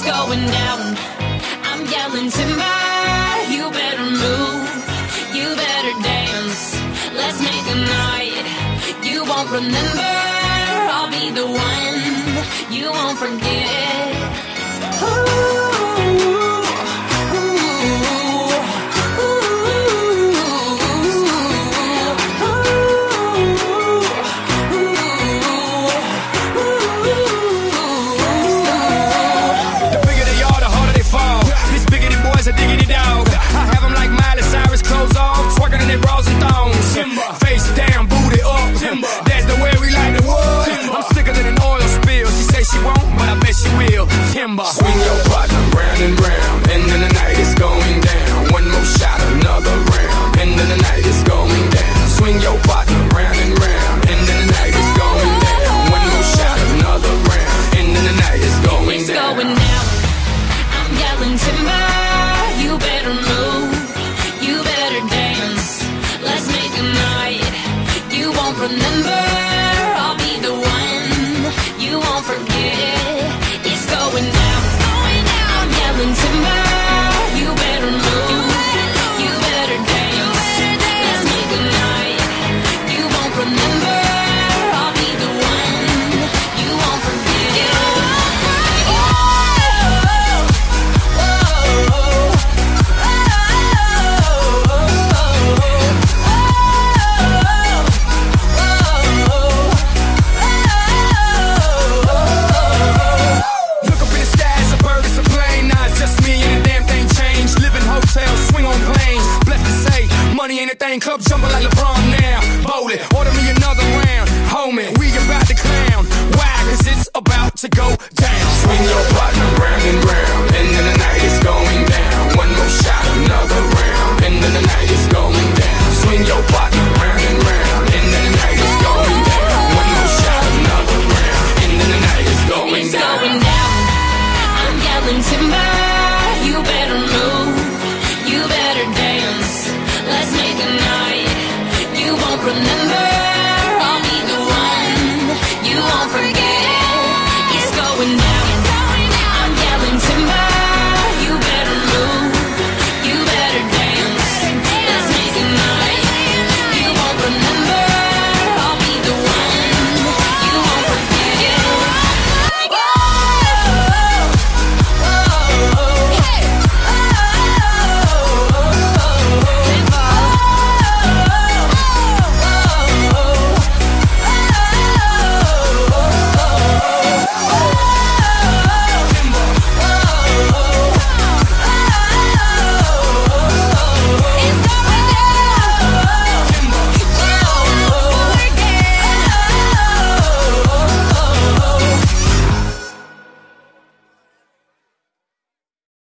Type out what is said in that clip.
going down. I'm yelling timber, you better move, you better dance. Let's make a night you won't remember. I'll be the one you won't forget. Diggity dog, I have them like Miley Cyrus, clothes off, twerking in their bras and thongs. Timber. Face down, booty up. Timber. That's the way we like the wood. Timber. I'm sicker than an oil spill. She say she won't, but I bet she will. Timber. Swing your partner round and round, and then the night is going down. One more shot, another round, and then the night is going down. Swing your partner round and round, and then the night is going down. One more shot, another round, and then the night is going down. It's going down. I'm yelling timber. You better move, you better dance. Let's make a night you won't remember. I'll be the one you won't forget. It's going down, it's going down. I'm yelling timber. You better move, you better dance. Let's make a night you won't remember. I'll be the one you won't forget. Money ain't a thing, club jumping like LeBron now. Bowl it, order me another round. Homie, we about to clown. Why? Cause it's about to go